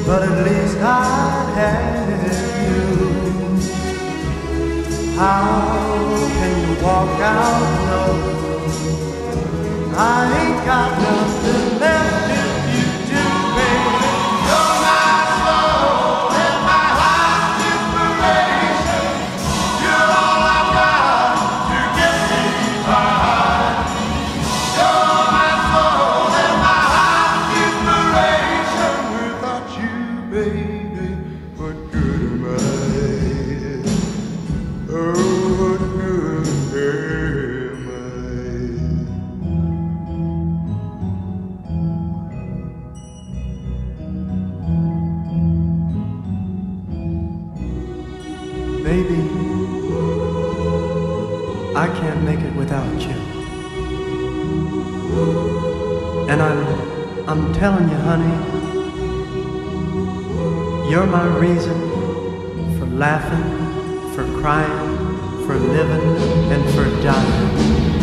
but at least I had you. How can you walk out alone? I ain't got nothing left if you do, baby. You're my soul and my heart's inspiration. You're all I've got to get me by. You're my soul and my heart's inspiration. Without you, baby, what good am I? Oh, what good am I? Baby, I can't make it without you. And I'm telling you, honey, you're my reason for laughing, for crying, for living, and for dying.